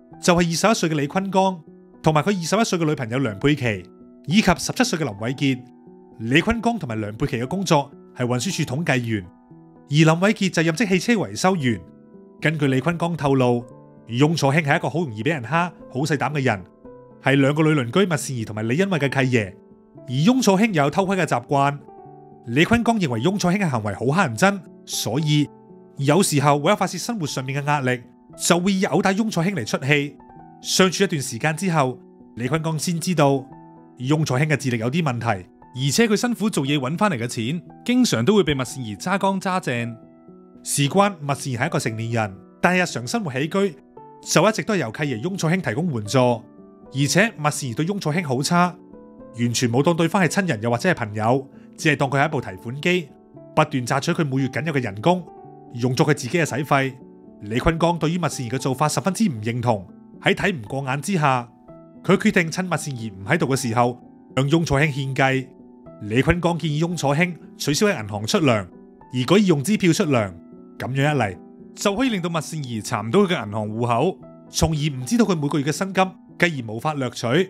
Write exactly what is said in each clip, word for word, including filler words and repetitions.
就係二十一歲嘅李坤剛同埋佢二十一歲嘅女朋友梁佩琪，以及十七歲嘅林偉傑。李坤剛同埋梁佩琪嘅工作係運輸署統計員，而林偉傑就任職汽車維修員。根據李坤剛透露，翁楚興係一個好容易俾人蝦、好細膽嘅人，係兩個女鄰居麥善儀同埋李恩惠嘅契爺。而翁楚興又有偷窺嘅習慣。李坤剛認為翁楚興嘅行為好乞人憎，所以有時候為咗發洩生活上面嘅壓力，就會以毆打翁楚興嚟出氣。相處一段時間之後，李坤剛先知道翁楚興嘅智力有啲問題， 而且佢辛苦做嘢揾翻嚟嘅錢，經常都會被麥善儀揸乾揸淨。 事關麥善儀係一個成年人，但係日常生活起居就一直都係由契爺翁楚興提供援助，而且麥善儀對翁楚興好差，完全冇當對方係親人又或者係朋友，只係當佢係一部提款機，不斷榨取佢每月僅有嘅人工，用作佢自己嘅使費。李坤剛對於麥善儀嘅做法十分之唔認同，喺睇唔過眼之下，佢決定趁麥善儀唔喺度嘅時候向翁楚興獻計。李坤剛建議翁楚興取消喺銀行出糧，而改以用支票出糧，咁樣一嚟就可以令到麥善儀查唔到佢嘅銀行戶口， 從而唔知道佢每個月嘅薪金，繼而無法掠取。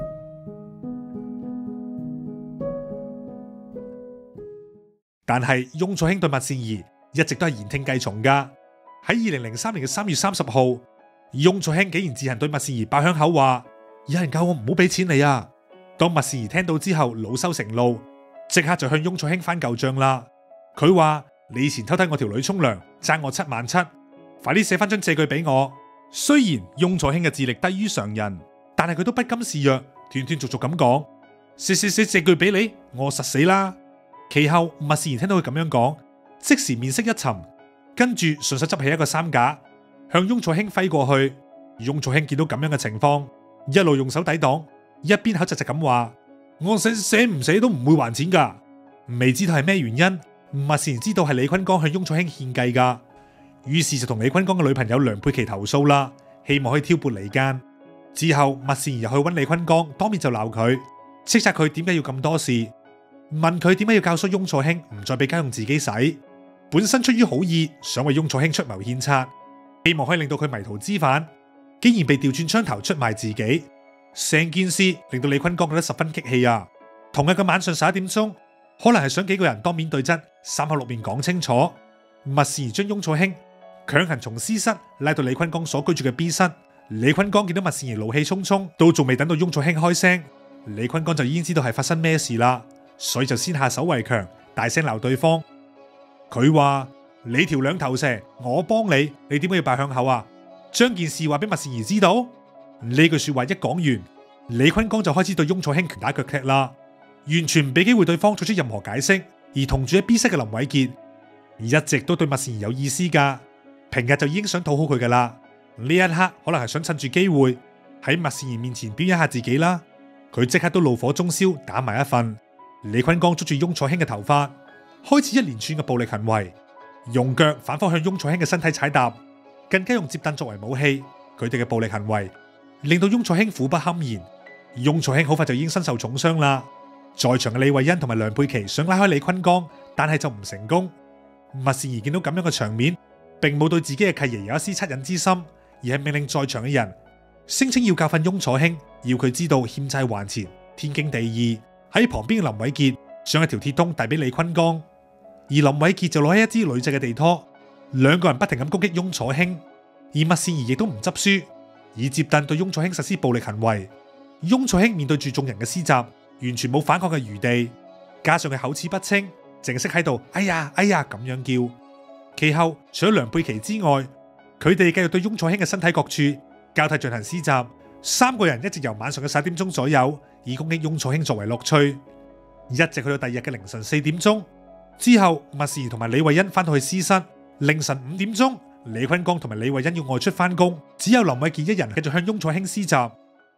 但係翁楚興對麥善儀一直都係言聽計從噶。喺二零零三年嘅三月三十號，翁楚興竟然自行對麥善儀爆響口話：有人教我唔好俾錢你啊！當麥善儀聽到之後，惱羞成怒，即刻就向翁楚興翻舊賬啦。佢話：你以前偷睇我條女沖涼，爭我七萬七，快啲寫翻張借據俾我。 雖然翁楚興嘅智力低於常人， 但係佢都不甘示弱，斷斷續續咁講：寫寫寫借據俾你，我實死啦！其後麥善儀聽到佢咁樣講，即時面色一沉，跟住順手執起一個衫架，向翁楚興揮過去。翁楚興見到咁樣嘅情況，一路用手抵擋，一邊口窒窒咁話：我寫寫唔寫都唔會還錢噶。未知道係咩原因，麥善儀知道係李坤剛向翁楚興獻計噶，於是就同李坤剛嘅女朋友梁佩琪投訴啦，希望可以挑撥離間。之後麥善儀又去揾李坤剛，當面就鬧佢，斥責佢點解要咁多事，問佢點解要教唆翁楚興唔再俾家用自己使。本身出於好意，想為翁楚興出謀獻策，希望可以令到佢迷途知返，竟然被調轉槍頭出賣自己。成件事令到李坤剛覺得十分激氣啊！同日嘅晚上十一點鐘，可能係想幾個人當面對質，三口六面講清楚。麥善儀將翁楚興強行從 C 室拉到李坤剛所居住嘅 B 室。李坤剛見到麥善儀怒氣沖沖，都仲未等到翁楚興開聲，李坤剛就已經知道係發生咩事啦，所以就先下手為強，大聲鬧對方。佢話：你條兩頭蛇，我幫你，你點解要爆響口啊？將件事話俾麥善儀知道。呢句說話一講完，李坤剛就開始對翁楚興拳打腳踢啦，完全唔俾機會對方做出任何解釋。而同住喺 B 室嘅林偉傑一直都對麥善儀有意思噶，平日就已經想討好佢噶啦。呢一刻可能係想趁住機會喺麥善儀面前表演下自己啦。佢即刻都怒火中燒，打埋一份。李坤剛捉住翁楚興嘅頭髮，開始一連串嘅暴力行為，用腳反方向翁楚興嘅身體踩踏，更加用摺凳作為武器。佢哋嘅暴力行為令到翁楚興苦不堪言，翁楚興好快就已經身受重傷啦。在場嘅李慧欣同埋梁佩琪想拉開李坤剛，但係就唔成功。麥善儀見到咁樣嘅場面，並冇對自己嘅契爺有一絲惻隱之心，而係命令在場嘅人聲稱要教訓翁楚興，要佢知道欠債還錢，天經地義。喺旁邊嘅林偉傑將一條鐵通遞俾李坤剛，而林偉傑就攞起一支鋁製嘅地拖，兩個人不停咁攻擊翁楚興，而麥善儀亦都唔執輸，以摺凳對翁楚興實施暴力行為。翁楚興面對住眾人嘅施襲，完全冇反抗嘅餘地，加上佢口齒不清，淨識喺度哎呀哎呀咁樣叫。其後除咗梁佩琪之外，佢哋繼續對翁楚興嘅身體各處交替進行施襲，三個人一直由晚上嘅十一點鐘左右以攻擊翁楚興作為樂趣，一直去到第二日嘅凌晨四點鐘之後，麥善儀同埋李慧欣翻到去 C 室。凌晨五點鐘，李坤剛同埋李慧欣要外出翻工，只有林偉傑一人繼續向翁楚興施襲。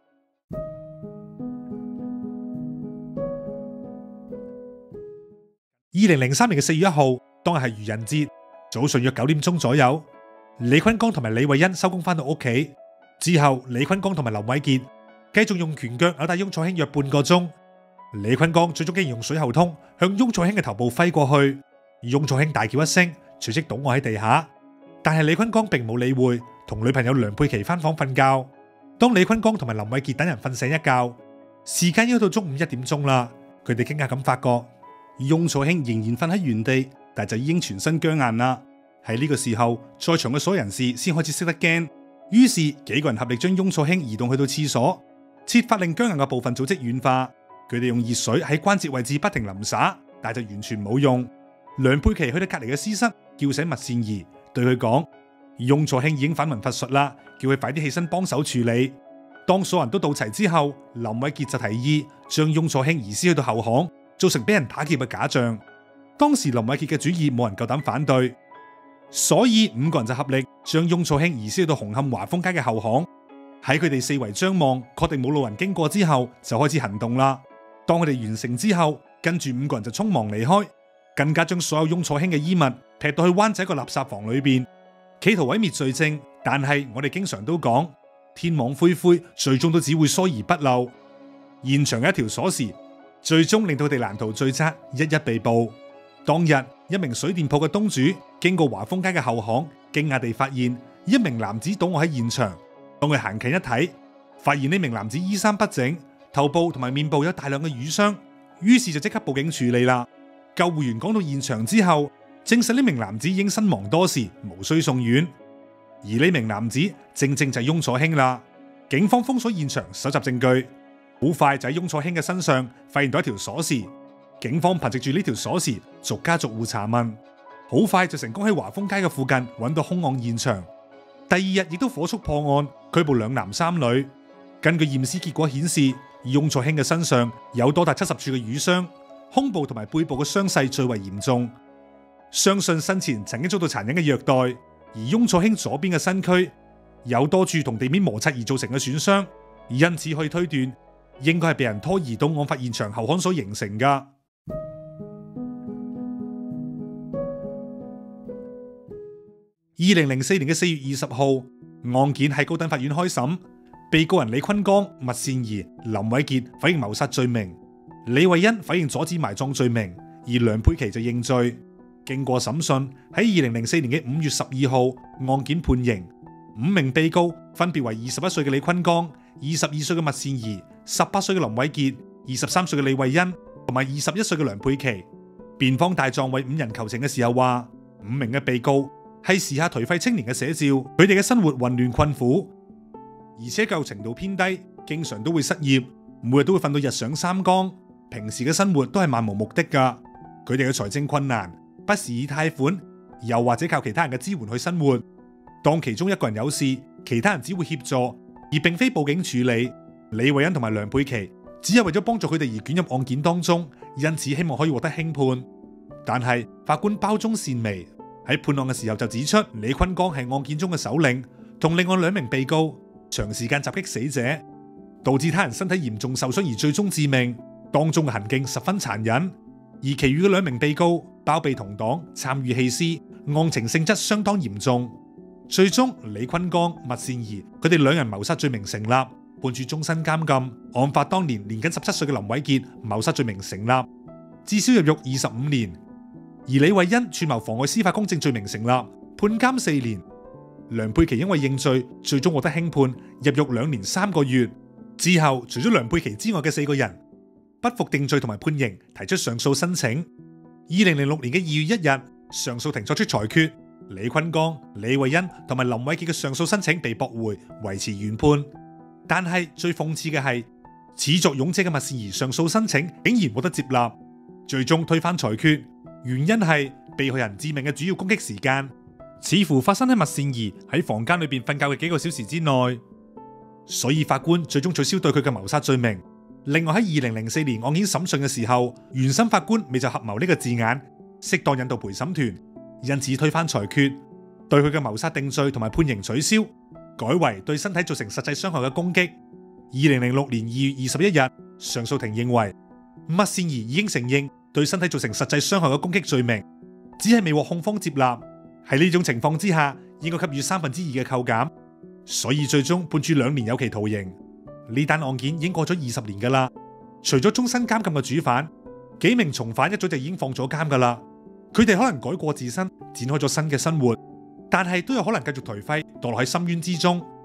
二零零三年嘅四月一號，當日係愚人節，早上約九點鐘左右，李坤剛同埋李慧欣收工翻到屋企之後，李坤剛同埋林偉傑繼續用拳腳毆打翁楚興約半個鐘。李坤剛最終竟然用水喉通向翁楚興嘅頭部揮過去，翁楚興大叫一聲，隨即倒卧喺地下。但係李坤剛並冇理會，同女朋友梁佩琪翻房瞓覺。 當李坤剛同埋林偉傑等人瞓醒一覺，時間已經到中午一點鐘啦。佢哋驚訝咁發覺，雍楚興仍然瞓喺原地，但就已經全身僵硬啦。喺呢個時候，在場嘅所有人士先開始識得驚，於是幾個人合力將雍楚興移動去到廁所，設法令僵硬嘅部分組織軟化。佢哋用熱水喺關節位置不停淋灑，但就完全冇用。梁佩琪去到隔籬嘅屍室，叫醒麥善儀，對佢講：雍楚興已經反魂乏術啦，叫佢快啲起身幫手處理。當所有人都到齊之後，林偉傑就提議將雍楚興移師去到後巷，做成俾人打劫嘅假象。當時林偉傑嘅主意冇人夠膽反對，所以五個人就合力將雍楚興移師去到紅磡華豐街嘅後巷。喺佢哋四圍張望，確定冇路人經過之後，就開始行動啦。當佢哋完成之後，跟住五個人就匆忙離開，更加將所有雍楚興嘅衣物劈到去灣仔個垃圾房裏邊，企圖毀滅罪證。但係我哋經常都講，天網恢恢，最終都只會疏而不漏。現場嘅一條鎖匙，最終令到佢哋難逃罪責，一一被捕。當日，一名水電鋪嘅東主經過華豐街嘅後巷，驚訝地發現一名男子倒卧喺現場。當佢行近一睇，發現呢名男子衣衫不整，頭部同埋面部有大量嘅瘀傷，於是就即刻報警處理啦。救護員趕到現場之後，證實呢名男子已經身亡多時，無需送院。而呢名男子正正就係雍楚興啦。警方封鎖現場，搜集證據，好快就喺雍楚興嘅身上發現到一條鎖匙。警方憑借住呢條鎖匙，逐家逐戶查問，好快就成功喺華豐街嘅附近揾到兇案現場。第二日亦都火速破案，拘捕兩男三女。根據驗屍結果顯示，雍楚興嘅身上有多達七十處嘅瘀傷，胸部同埋背部嘅傷勢最為嚴重，相信生前曾經遭到殘忍嘅虐待。而雍楚興左邊嘅身軀有多處同地面摩擦而造成嘅損傷，因此可以推斷應該係被人拖移到案發現場後巷所形成噶。二零零四年嘅四月二十號，案件喺高等法院開審，被告人李坤剛、麥善儀、林偉傑否認謀殺罪名，李慧欣否認阻止埋葬罪名，而梁佩琪就認罪。經過審訊，喺二零零四年嘅五月十二號，案件判刑。五名被告分別為二十一歲嘅李坤剛、二十二歲嘅麥善儀、十八歲嘅林偉傑、二十三歲嘅李慧欣同埋二十一歲嘅梁佩琪。辯方大狀為五人求情嘅時候話，五名嘅被告係時下頹廢青年嘅寫照，佢哋嘅生活混亂困苦，而且教育程度偏低，經常都會失業，每日都會瞓到日上三竿，平時嘅生活都係漫無目的噶。佢哋嘅財政困難，不時以貸款，又或者靠其他人嘅支援去生活。當其中一個人有事，其他人只會協助，而並非報警處理。李慧欣同埋梁佩琪只係為咗幫助佢哋而捲入案件當中，因此希望可以獲得輕判。但係法官包忠善微，喺判案嘅時候就指出，李坤剛係案件中嘅首領，同另外兩名被告長時間襲擊死者，導致他人身體嚴重受傷而最終致命，當中嘅行徑十分殘忍。而其餘嘅兩名被告包庇同黨參與棄屍，案情性質相當嚴重。最終李坤剛、麥善儀佢哋兩人謀殺罪名成立，判處終身監禁。案發當年年僅十七歲嘅林偉傑謀殺罪名成立，至少入獄二十五年。而李慧欣串謀妨礙司法公正罪名成立，判監四年。梁佩琪因為認罪，最終獲得輕判，入獄兩年三個月。之後，除咗梁佩琪之外嘅四個人不服定罪同埋判刑，提出上訴申請。二零零六年嘅二月一日，上訴庭作出裁決，李坤剛、李慧欣同埋林偉傑嘅上訴申請被駁回，維持原判。但係最諷刺嘅係，始作俑者嘅麥善儀上訴申請竟然獲得接納，最終推翻裁決。原因係被害人致命嘅主要攻擊時間，似乎發生喺麥善儀喺房間裏邊瞓覺嘅幾個小時之內，所以法官最終取消對佢嘅謀殺罪名。另外喺二零零四年案件審訊嘅時候，原審法官未就合謀呢個字眼，適當引導陪審團，因此推翻裁決，對佢嘅謀殺定罪同埋判刑取消，改為對身體造成實際傷害嘅攻擊。二零零六年二月二十一日，上訴庭認為麥善儀已經承認對身體造成實際傷害嘅攻擊罪名，只係未獲控方接納。喺呢種情況之下，應該給予三分之二嘅扣減，所以最終判處兩年有期徒刑。呢單案件已經過咗二十年噶啦，除咗終身監禁嘅主犯，幾名從犯一早就已經放咗監噶啦。佢哋可能改過自身，展開咗新嘅生活，但係都有可能繼續頹廢，墮落喺深淵之中。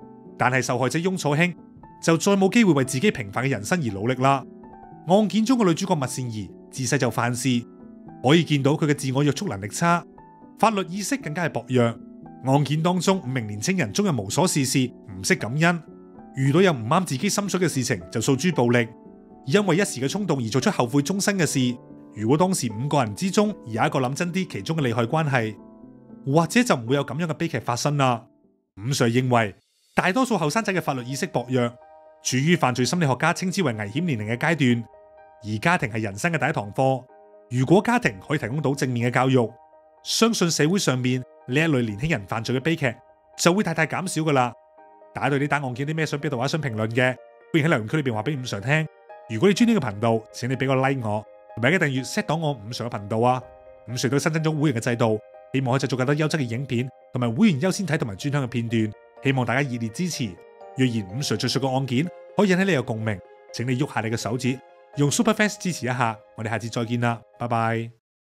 但係受害者翁楚興就再冇機會為自己平凡嘅人生而努力啦。案件中嘅女主角麥善儀自細就犯事，可以見到佢嘅自我約束能力差，法律意識更加係薄弱。案件當中五名年青人終日無所事事，唔識感恩，遇到有唔啱自己心水嘅事情就訴諸暴力，因為一時嘅衝動而做出後悔終生嘅事。如果當時五個人之中而有一個諗真啲其中嘅利害關係，或者就唔會有咁樣嘅悲劇發生啦。伍 Sir 認為大多數後生仔嘅法律意識薄弱，處於犯罪心理學家稱之為危險年齡嘅階段，而家庭係人生嘅第一堂課。如果家庭可以提供到正面嘅教育，相信社會上面呢一類年輕人犯罪嘅悲劇就會大大減少噶啦。大家對呢單案件有啲咩想表達或者想評論嘅，歡迎喺留言區裏邊話俾伍 Sir 聽。如果你中意呢個頻道，請你俾個 like 我，同埋一個訂閱 set 檔我伍 Sir 嘅頻道啊。伍 Sir 都新增咗會員嘅制度，希望可以製作更多優質嘅影片，同埋會員優先睇同埋專享嘅片段，希望大家熱烈支持。若然伍 Sir 敘述嘅案件可以引起你有共鳴，請你喐下你嘅手指，用 Super Fans 支持一下。我哋下次再見啦，拜拜。